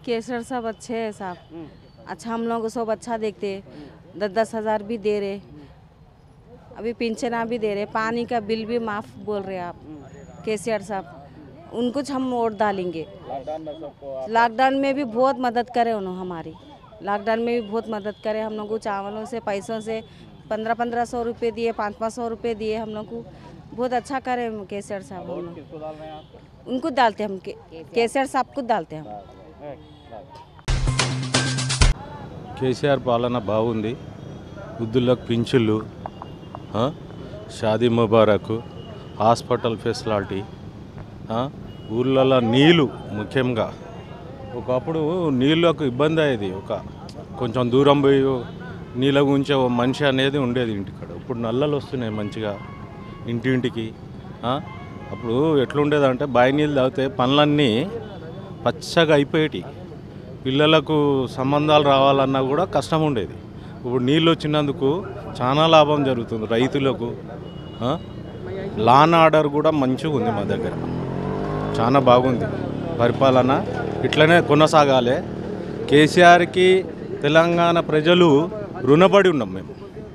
केसर सब अच्छे है साहब, अच्छा हम लोग को सब अच्छा देखते, 10-10 हज़ार भी दे रहे, अभी पेंशन भी दे रहे, पानी का बिल भी माफ़ बोल रहे आप केसीआर साहब, उनको हम वोट डालेंगे। लॉकडाउन में भी बहुत मदद करे उन्होंने हमारी, लॉकडाउन में भी बहुत मदद करे हम लोग को, चावलों से पैसों से 1500 रुपये दिए, 500 रुपये दिए, हम लोग को बहुत अच्छा करे केसीआर साहब। हम लोग उनको डालते हम केसीआर साहब को डालते हम। కేసీఆర్ పాలన బాగుంది, వృద్ధులకు పింఛన్లు, షాదీ ముబారక్, హాస్పిటల్ ఫెసిలిటీ, ఊళ్ళల్లో నీళ్ళు ముఖ్యంగా ఒకప్పుడు నీళ్ళకు ఇబ్బంది అయ్యేది, కొంచెం దూరం పోయి నీళ్ళ గురించి మనిషి అనేది ఉండేది ఇంటికాడ. ఇప్పుడు నల్లలు వస్తున్నాయి మంచిగా ఇంటింటికి. అప్పుడు ఎట్లుండేదంటే బావి నీళ్ళు తాగితే పనులన్నీ పచ్చగా అయిపోయేటి, పిల్లలకు సంబంధాలు రావాలన్నా కూడా కష్టం ఉండేది. ఇప్పుడు నీళ్ళు వచ్చినందుకు చాలా లాభం జరుగుతుంది రైతులకు. లాన్ ఆర్డర్ కూడా మంచిగా ఉంది మా దగ్గర, చాలా బాగుంది పరిపాలన, ఇట్లనే కొనసాగాలి. కేసీఆర్కి తెలంగాణ ప్రజలు రుణపడి ఉన్నాం మేము.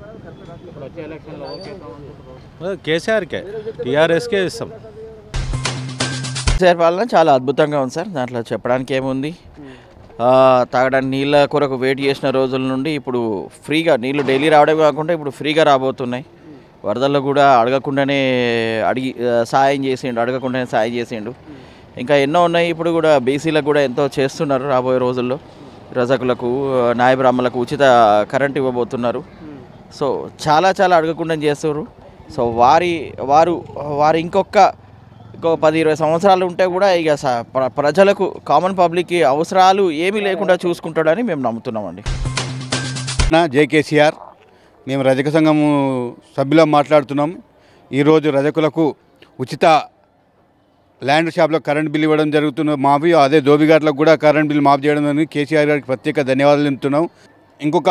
కేసీఆర్కే, టీఆర్ఎస్కే ఇస్తాం. కేసీఆర్ పాలన చాలా అద్భుతంగా ఉంది సార్, దాంట్లో చెప్పడానికి ఏముంది. తాగడానికి నీళ్ళ కొరకు వెయిట్ చేసిన రోజుల నుండి ఇప్పుడు ఫ్రీగా నీళ్ళు డైలీ రావడమే కాకుండా ఇప్పుడు ఫ్రీగా రాబోతున్నాయి. వరదల్లో కూడా అడగకుండానే సాయం చేసిండు, అడగకుండానే సాయం చేసిండు. ఇంకా ఎన్నో ఉన్నాయి. ఇప్పుడు కూడా బీసీలకు కూడా ఎంతో చేస్తున్నారు. రాబోయే రోజుల్లో రజకులకు, నాయ బ్రాహ్మణులకు ఉచిత కరెంట్ ఇవ్వబోతున్నారు. సో చాలా చాలా అడగకుండా చేస్తున్నారు. సో వారు ఇంకొక 10-20 సంవత్సరాలు ఉంటే కూడా ఇక ప్రజలకు, కామన్ పబ్లిక్కి అవసరాలు ఏమీ లేకుండా చూసుకుంటాడని మేము నమ్ముతున్నామండి. జై కేసీఆర్. మేము రజక సంఘము సభ్యులం మాట్లాడుతున్నాం. ఈరోజు రజకులకు ఉచిత ల్యాండ్ షాప్లో కరెంట్ బిల్ ఇవ్వడం జరుగుతున్న మాఫీ, అదే దోబిఘాట్లకు కూడా కరెంట్ బిల్ మాఫ్ చేయడం జరిగింది. కేసీఆర్ గారికి ప్రత్యేక ధన్యవాదాలు చెప్తున్నాం. ఇంకొక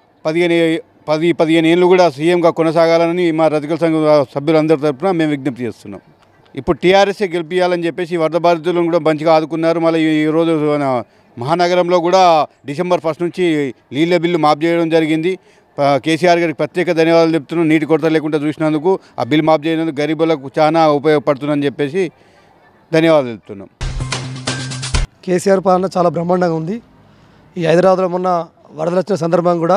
15 ఏళ్ళు కూడా సీఎంగా కొనసాగాలని మా రజకుల సంఘం సభ్యులందరి తరఫున మేము విజ్ఞప్తి చేస్తున్నాం. ఇప్పుడు టీఆర్ఎస్ఏ గెలిపించాలని చెప్పేసి వరద బాధితులను కూడా మంచిగా ఆదుకున్నారు. మళ్ళీ ఈరోజు మహానగరంలో కూడా డిసెంబర్ 1 నుంచి నీళ్ళ బిల్లు మాఫ్ చేయడం జరిగింది. కేసీఆర్ గారికి ప్రత్యేక ధన్యవాదాలు చెప్తున్నాం. నీటి కొరత లేకుండా చూసినందుకు, ఆ బిల్ మాఫ్ చేయనందుకు గరీబులకు చాలా ఉపయోగపడుతుందని చెప్పేసి ధన్యవాదాలు చెప్తున్నాం. కేసీఆర్ పాలన చాలా బ్రహ్మాండంగా ఉంది. ఈ హైదరాబాద్లో మొన్న వరదలు వచ్చిన సందర్భం కూడా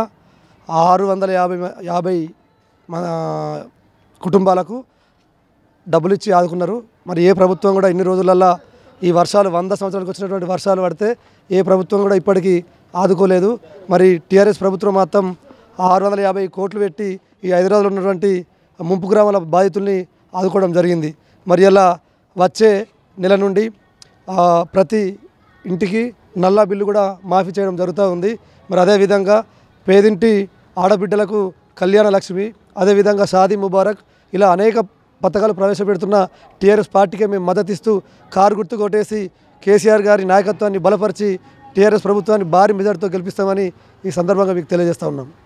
650 మన కుటుంబాలకు డబ్బులు ఇచ్చి ఆదుకున్నారు. మరి ఏ ప్రభుత్వం కూడా ఇన్ని రోజులల్లో ఈ వర్షాలు 100 సంవత్సరాలకు వచ్చినటువంటి వర్షాలు పడితే ఏ ప్రభుత్వం కూడా ఇప్పటికీ ఆదుకోలేదు. మరి టీఆర్ఎస్ ప్రభుత్వం మాత్రం 650 కోట్లు పెట్టి ఈ హైదరాబాద్లో ఉన్నటువంటి ముంపు గ్రామాల బాధితుల్ని ఆదుకోవడం జరిగింది. మరి అలా వచ్చే నెల నుండి ప్రతి ఇంటికి నల్లా బిల్లు కూడా మాఫీ చేయడం జరుగుతూ ఉంది. మరి అదేవిధంగా పేదింటి ఆడబిడ్డలకు కళ్యాణ లక్ష్మి, అదేవిధంగా షాదీ ముబారక్, ఇలా అనేక పథకాలు ప్రవేశపెడుతున్న టీఆర్ఎస్ పార్టీకి మేము మద్దతిస్తూ కారు గుర్తు కొట్టేసి కేసీఆర్ గారి నాయకత్వాన్ని బలపరిచి టీఆర్ఎస్ ప్రభుత్వాన్ని భారీ మెజార్టీతో గెలిపిస్తామని ఈ సందర్భంగా మీకు తెలియజేస్తూ ఉన్నాం.